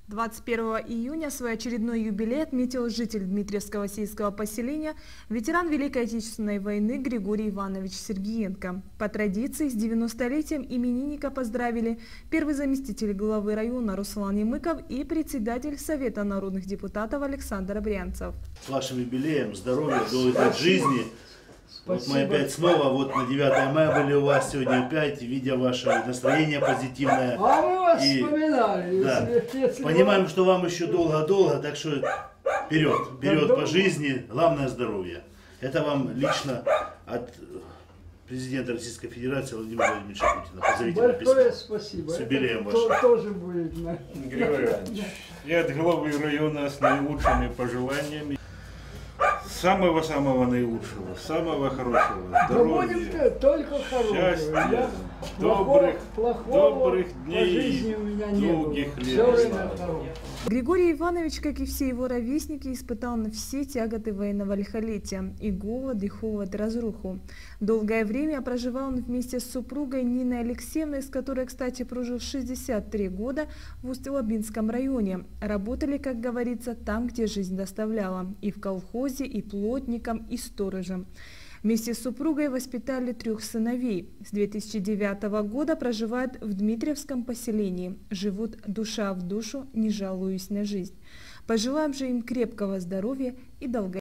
21 июня свой очередной юбилей отметил житель Дмитриевского сельского поселения, ветеран Великой Отечественной войны Григорий Иванович Сергиенко. По традиции, с 90-летием именинника поздравили первый заместитель главы района Руслан Ямыков и председатель Совета народных депутатов Александр Брянцев. С вашим юбилеем, здоровья, долгих лет жизни. Вот мы опять снова, вот на 9 мая были у вас, сегодня опять, видя ваше настроение позитивное. А мы вас И, вспоминали. Да, если понимаем, что вам еще долго-долго, так что вперед по жизни, главное здоровье. Это вам лично от президента Российской Федерации Владимира Владимировича Путина. Позовите на письмо. Большое спасибо. С юбилеем Это вашим. тоже будет. Григорий Иванович, я от главы района с наилучшими пожеланиями. Самого-самого наилучшего, самого хорошего, Да здоровья, будет только хорошего. счастья, Плохого добрых по дней, жизни у меня не было. долгих лет. Все время хорошего. Григорий Иванович, как и все его ровесники, испытал на все тяготы военного лихолетия – и голод, и холод, и разруху. Долгое время проживал он вместе с супругой Ниной Алексеевной, с которой, кстати, прожил 63 года в Усть-Лабинском районе. Работали, как говорится, там, где жизнь доставляла – и в колхозе, и плотником, и сторожем. Вместе с супругой воспитали 3 сыновей. С 2009 года проживают в Дмитриевском поселении. Живут душа в душу, не жалуясь на жизнь. Пожелаем же им крепкого здоровья и долголетия.